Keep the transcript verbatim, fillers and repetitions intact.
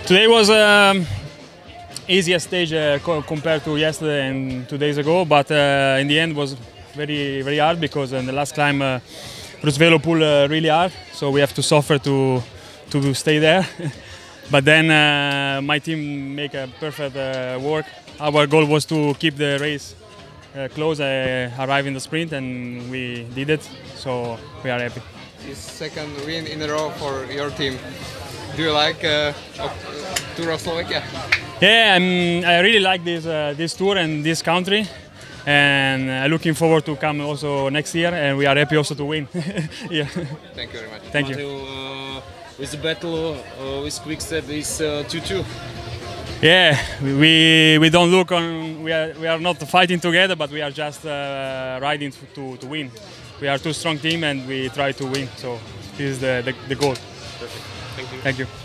Today was um, easier stage uh, co compared to yesterday and two days ago, but uh, in the end was very very hard because in the last climb uh, Bruce Velo pulled uh, really hard, so we have to suffer to to stay there. But then uh, my team make a perfect uh, work. Our goal was to keep the race uh, close, uh, arrive in the sprint, and we did it. So we are happy. This second win in a row for your team. Do you like uh, Tour of Slovakia? Yeah, I'm, I really like this uh, this tour and this country, and I'm looking forward to come also next year. And we are happy also to win. Yeah. Thank you very much. Thank you. Uh, with the battle uh, with Quickstep is two two. Uh, yeah, we we don't look on. We are we are not fighting together, but we are just uh, riding to to win. We are two strong team, and we try to win. So this is the the, the goal. Perfect. Thank you. Thank you.